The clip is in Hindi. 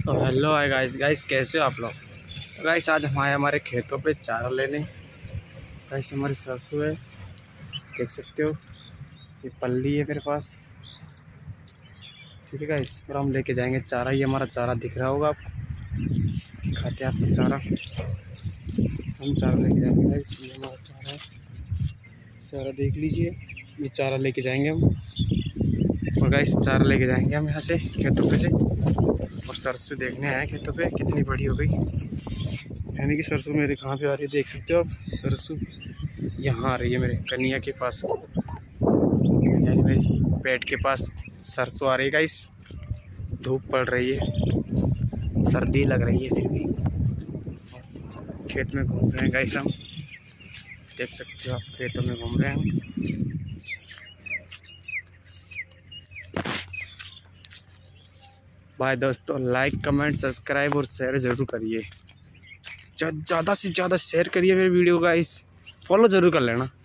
तो हेलो हाय गाइस कैसे हो आप लोग। तो गाइस आज हम आए हमारे खेतों पे चारा लेने। गाइस हमारी सरसों है, देख सकते हो, ये पल्ली है मेरे पास। ठीक है गाइस, और हम लेके जाएंगे चारा। ये हमारा चारा दिख रहा होगा आपको, दिखाते हैं आपको चारा। हम चारा लेके जाएंगे गाइस, ये हमारा चारा है। चारा देख लीजिए, ये चारा लेके जाएंगे हम। और गाइस चारा लेके जाएंगे हम यहाँ से खेतों पे से। और सरसों देखने आए खेतों पे कितनी बड़ी हो गई। यानी कि सरसों मेरे कहाँ पे आ रही है देख सकते हो आप। सरसों यहाँ आ रही है मेरे कनिया के पास, यानी मेरी पेट के पास सरसों आ रही है गाइस। धूप पड़ रही है, सर्दी लग रही है, फिर भी खेत में घूम रहे हैं गाइस हम। देख सकते हो आप, खेतों में घूम रहे हैं। भाई दोस्तों, लाइक कमेंट सब्सक्राइब और शेयर ज़रूर करिए। ज़्यादा से ज़्यादा शेयर करिए मेरे वीडियो गाइस। फॉलो ज़रूर कर लेना।